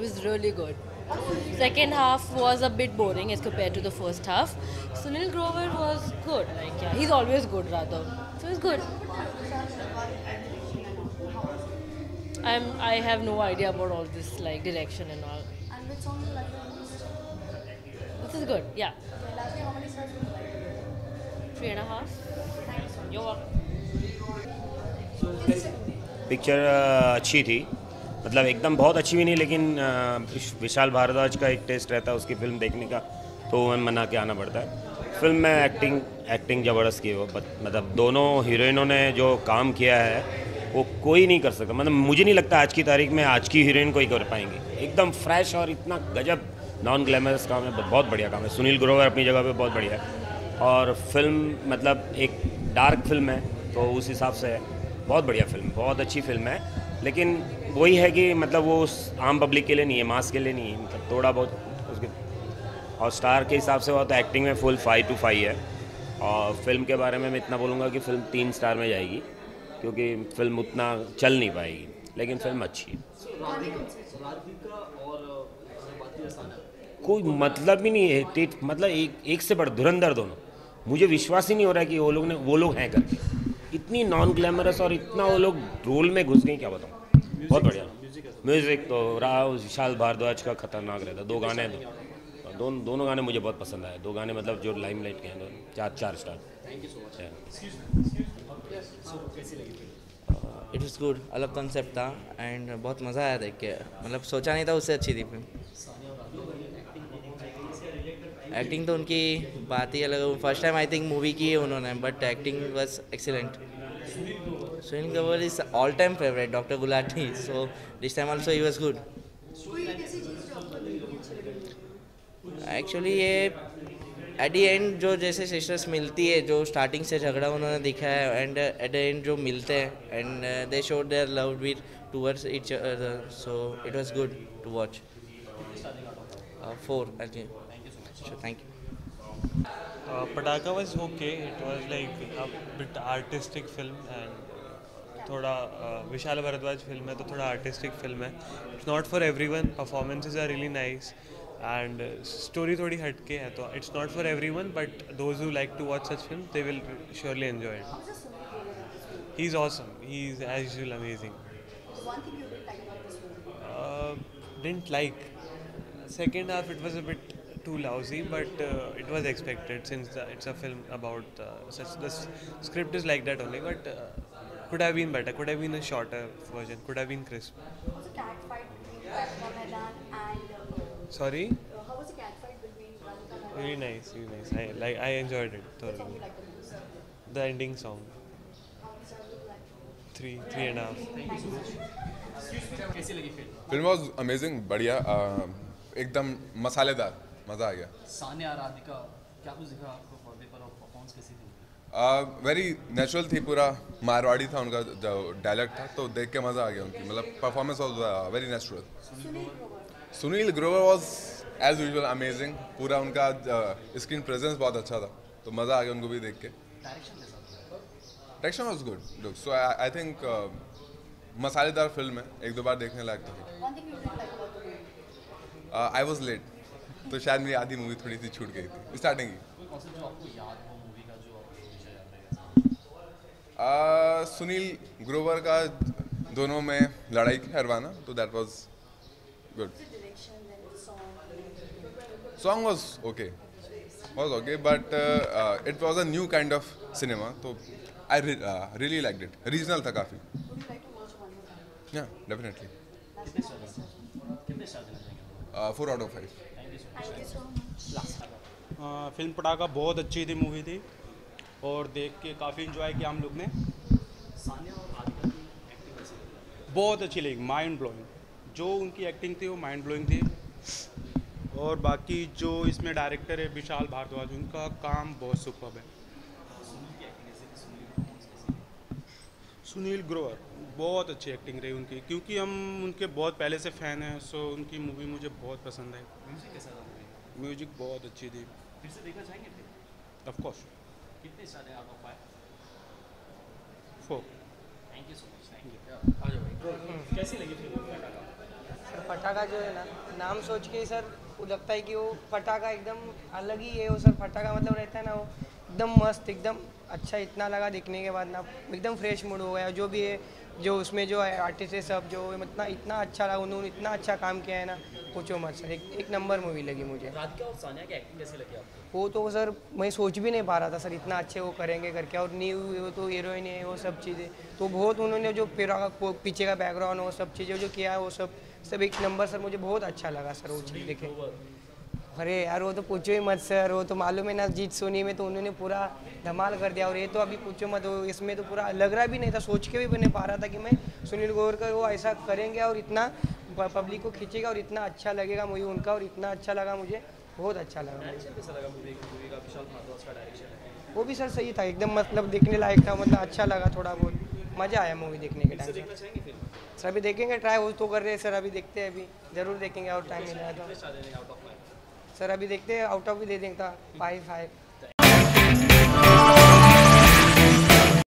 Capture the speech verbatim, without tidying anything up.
was really good. Second half was a bit boring as compared to the first half. Sunil Grover was good. Like yeah, he's always good rather. So it's good. I'm I have no idea about all this like direction and all. And which song you like the most? This is good. Yeah, Okay, lastly, how many stars would you like? three and a half. Thank you so You're much. welcome. Picture अच्छी थी, मतलब एकदम बहुत अच्छी भी नहीं, लेकिन अ, wish- Vishal Bhardwaj का एक टेस्ट रहता है उसकी फिल्म देखने का, तो मैं मना के आना पड़ता है। फिल्म में एक्टिंग एक्टिंग ज़बरदस्त की है वो, बत- मतलब दोनों हीरोइनों ने जो काम किया है वो कोई नहीं कर सकता। मतलब मुझे नहीं लगता आज की तारीख में आज की हीरोइन कोई कर पाएंगी। एकदम फ्रेश और इतना गजब नॉन ग्लैमरस काम है, बहुत बढ़िया काम है। सुनील ग्रोवर अपनी जगह पे बहुत बढ़िया है, और फिल्म मतलब एक डार्क फिल्म है तो उस हिसाब से बहुत बढ़िया फिल्म, बहुत अच्छी फिल्म है। लेकिन वही है कि मतलब वो उस आम पब्लिक के लिए नहीं है, मास के लिए नहीं है, मतलब थोड़ा बहुत उसके। और स्टार के हिसाब से वो तो एक्टिंग में फुल फाइव टू फाइव है। और फिल्म के बारे में मैं इतना बोलूँगा कि फ़िल्म तीन स्टार में जाएगी, क्योंकि फ़िल्म उतना चल नहीं पाएगी, लेकिन फ़िल्म अच्छी है। कोई मतलब ही नहीं है, टेट मतलब एक एक से बढ़ धुरंधर दोनों। मुझे विश्वास ही नहीं हो रहा है कि वो लोग ने वो लोग हैं करके, इतनी नॉन ग्लैमरस और इतना वो लोग रोल में घुस गए, क्या बताऊँ। बहुत बढ़िया म्यूज़िक तो रहा विशाल भारद्वाज का खतरनाक रहता। दो गाने दो, दोनों दोनों गाने मुझे बहुत पसंद आए। दो गाने मतलब जो लाइमलाइट के हैं, दोनों चार चार स्टार। इट इज़ गुड, अलग कंसेप्ट था एंड बहुत मज़ा आया देख के। मतलब सोचा नहीं था उससे अच्छी थी फिल्म। एक्टिंग तो उनकी बात ही अलग। First time I think movie की है उन्होंने, but acting was excellent. Sunil Grover is all time favourite doctor Gulati, so this time also he was good. कोई एक ऐसी चीज़ जो आपको देखनी अच्छी लगी हो? एक्चुअली ये एट द एंड जो जैसे सिस्टर्स मिलती है, जो स्टार्टिंग से झगड़ा उन्होंने दिखाया है एंड एट द एंड जो मिलते हैं and they showed their love with towards each other, so it was good to watch. Four I think. Thank you. Uh, Padaka was okay. It was like a bit artistic film and थोड़ा uh, Vishal Bhardwaj film है तो थोड़ा artistic film है. It's not for everyone. Performances are really nice and story थोड़ी हटके है तो it's not for everyone. But those who like to watch such films, they will surely enjoy it. How's the Sunil Grover in this movie? He's awesome. He's as usual amazing. One thing you didn't like about this movie? Uh, didn't like. Second half it was a bit too lousy, but uh, it was expected since the, it's a film about uh, such. The s- script is like that only, but uh, could have been better. Could have been a shorter version. Could have been crisp. How was the cat fight between Radhika Maidan and uh, Sorry. uh, how was the cat fight between Radhika Maidan? Really nice. Really nice. I like. I enjoyed it Which song thoroughly. you liked the most? The ending song. How many stars would you like? Three. Three and a half. Thank you so much. Film was amazing, बढ़िया, uh, एकदम मसालेदार, मज़ा आ गया। सानिया राधिका क्या कुछ दिखा आपको पर्दे पर और परफॉर्मेंस कैसी थी? वेरी नेचुरल थी, पूरा मारवाड़ी था उनका जो डायलेक्ट था, तो देख के मज़ा आ गया उनकी। मतलब performance was very natural. Sunil Grover. Sunil Grover was as usual amazing. पूरा उनका स्क्रीन प्रेजेंस बहुत अच्छा था, तो मज़ा आ गया उनको भी देख के। डायरेक्शन कैसा था? Direction was good. So I think मसालेदार फिल्म है, एक दो बार देखने लायक था। One thing you didn't like about the movie? I was late, तो शायद मेरी आधी मूवी थोड़ी सी छूट गई थी स्टार्टिंग की। कोई कॉन्सेप्ट जो आपको याद हो मूवी का जो आपको हमेशा याद रहेगा? आ, सुनील ग्रोवर का दोनों में लड़ाई करवाना, तो that was good. The direction and the song. Song was okay was okay but it was a new kind of cinema, तो I really liked it. Regional था काफ़ी। Would you like to watch one more time? या definitely. कितने star देना कितने star देना चाहेंगे? Four out of five. Thank you so much. हाँ, फिल्म पटाखा बहुत अच्छी थी, मूवी थी और देख के काफ़ी इन्जॉय किया हम लोग ने। सानिया और राधिका की एक्टिंग कैसी लगी? बहुत अच्छी लगी, माइंड ब्लोइंग। जो उनकी एक्टिंग थी वो माइंड ब्लोइंग थी। और बाकी जो इसमें डायरेक्टर है विशाल भारद्वाज, उनका काम बहुत सुपर्ब है। सुनील की एक्टिंग कैसी थी? सुनील की performance कैसी थी? सुनील ग्रोवर बहुत अच्छी एक्टिंग रही उनकी, क्योंकि हम उनके बहुत पहले से फ़ैन हैं, सो उनकी मूवी मुझे बहुत पसंद है। म्यूजिक कैसा था मूवी का? म्यूजिक बहुत अच्छी थी, फिर से देखना चाहेंगे फिर? Of course. कितने स्टार दें out of five? Four. Thank you so much. Thank you. आ जाओ भाई। कैसी लगी फिल्म? सर पटाखा जो है ना, नाम सोच के ही सर वो लगता है कि वो पटाखा एकदम अलग ही है वो सर। पटाखा मतलब रहता है ना वो एकदम मस्त, एकदम अच्छा। इतना लगा देखने के बाद ना एकदम फ्रेश मूड हो गया। जो भी है, जो उसमें जो है आर्टिस्ट है सब, जो इतना इतना अच्छा लगा, उन्होंने इतना अच्छा काम किया है ना, पूछो मत सर। एक, एक नंबर मूवी लगी मुझे। राधिका और सानिया की एक्टिंग कैसी लगी आपको? वो तो सर मैं सोच भी नहीं पा रहा था सर, इतना अच्छे वो करेंगे करके। और न्यू वो तो हीरोइन है, वो सब चीज़ें तो बहुत उन्होंने जो फिर पीछे का बैकग्राउंड, वो सब चीज़ें जो किया है वो सब सब एक नंबर सर। मुझे बहुत अच्छा लगा सर वो चीज़ देखे। अरे यार वो तो पूछो ही मत सर, वो तो मालूम है ना जीत सोनी में तो उन्होंने पूरा धमाल कर दिया। और ये तो अभी पूछो मत, वो इसमें तो पूरा लग रहा भी नहीं था, सोच के भी नहीं पा रहा था कि मैं सुनील ग्रोवर का वो ऐसा करेंगे और इतना पब्लिक को खींचेगा और इतना अच्छा लगेगा मूवी उनका। और इतना अच्छा लगा मुझे, बहुत अच्छा लगा। डायरेक्शन कैसा लगा मूवी मूवी का? विशाल भारद्वाज का डायरेक्शन है वो भी सर सही था एकदम, मतलब देखने लायक था, मतलब अच्छा लगा। थोड़ा बहुत मज़ा आया मूवी देखने के टाइम। देखना चाहेंगे फिल्म? सर अभी देखेंगे, ट्राई वो तो कर रहे हैं सर, अभी देखते हैं, अभी ज़रूर देखेंगे और टाइम मिला तो। आउट ऑफ फाइव सर अभी देखते हैं, आउट ऑफ भी दे देंगे था फाइव फाइव